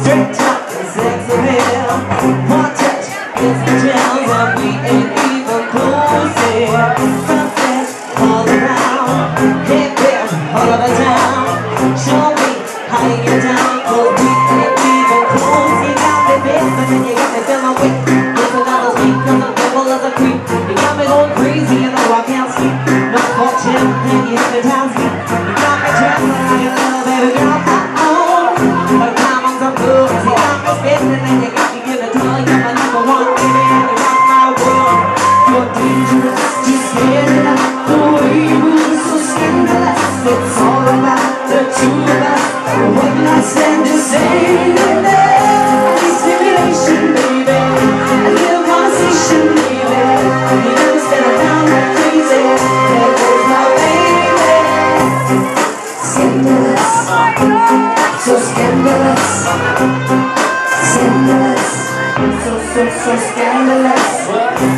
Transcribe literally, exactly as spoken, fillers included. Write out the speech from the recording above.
Straight talk and sex appeal. One touch gets the chills, and we ain't even close here. Sunset all around, hit there all over town. Show me how you get down, 'cause we ain't even close. You got me feeling and you got me feeling weak. Listen to those beats, 'cause I'm devil as a creep. You got me going crazy and I can't sleep. No fortune and you hypnotize me. You got me trembling like a little baby girl. But time on some blues, you got me spinning and you got me in the tongue. You're my number one baby and you rock my world. You're dangerous, just get it up. The way you move is so scandalous. It's all about the two of us. What I stand to say in there. Stimulation, baby. A little conversation, baby. You never spin around like crazy. There goes my baby. Scandalous. So scandalous, scandalous, so, so, so scandalous.